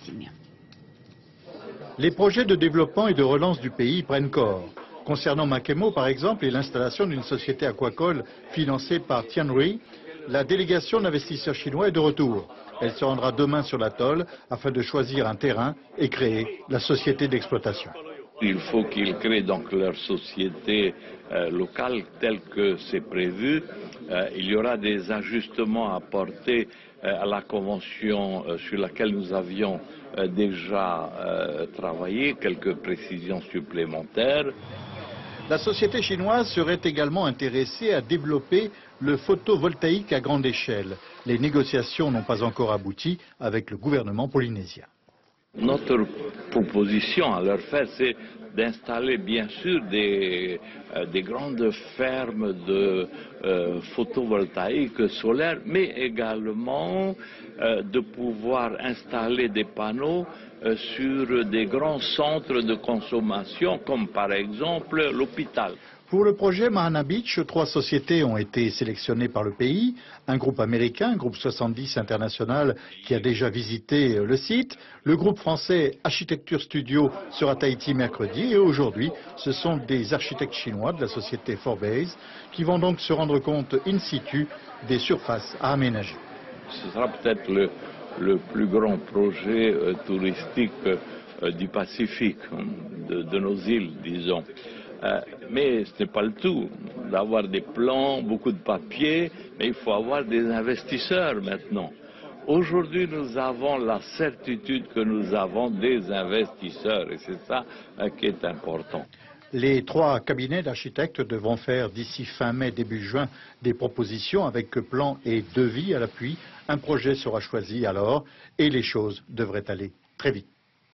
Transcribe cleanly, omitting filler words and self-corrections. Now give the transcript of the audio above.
marketing. Les projets de développement et de relance du pays prennent corps. Concernant Makemo, par exemple, et l'installation d'une société aquacole financée par Tianri, la délégation d'investisseurs chinois est de retour. Elle se rendra demain sur l'atoll afin de choisir un terrain et créer la société d'exploitation. Il faut qu'ils créent donc leur société locale telle que c'est prévu. Il y aura des ajustements à apporter à la convention sur laquelle nous avions déjà travaillé, quelques précisions supplémentaires. La société chinoise serait également intéressée à développer le photovoltaïque à grande échelle. Les négociations n'ont pas encore abouti avec le gouvernement polynésien. Notre proposition à leur faire, c'est d'installer bien sûr des grandes fermes de photovoltaïque solaire, mais également de pouvoir installer des panneaux sur des grands centres de consommation, comme par exemple l'hôpital. Pour le projet Mahana Beach, 3 sociétés ont été sélectionnées par le pays. Un groupe américain, un groupe 70 international qui a déjà visité le site. Le groupe français Architecture Studio sera à Tahiti mercredi. Et aujourd'hui, ce sont des architectes chinois de la société 4Base qui vont donc se rendre compte in situ des surfaces à aménager. Ce sera peut-être le plus grand projet touristique du Pacifique, de nos îles, disons. Mais ce n'est pas le tout, d'avoir des plans, beaucoup de papier, mais il faut avoir des investisseurs maintenant. Aujourd'hui, nous avons la certitude que nous avons des investisseurs et c'est ça qui est important. Les 3 cabinets d'architectes devront faire d'ici fin mai, début juin des propositions avec plans et devis à l'appui. Un projet sera choisi alors et les choses devraient aller très vite.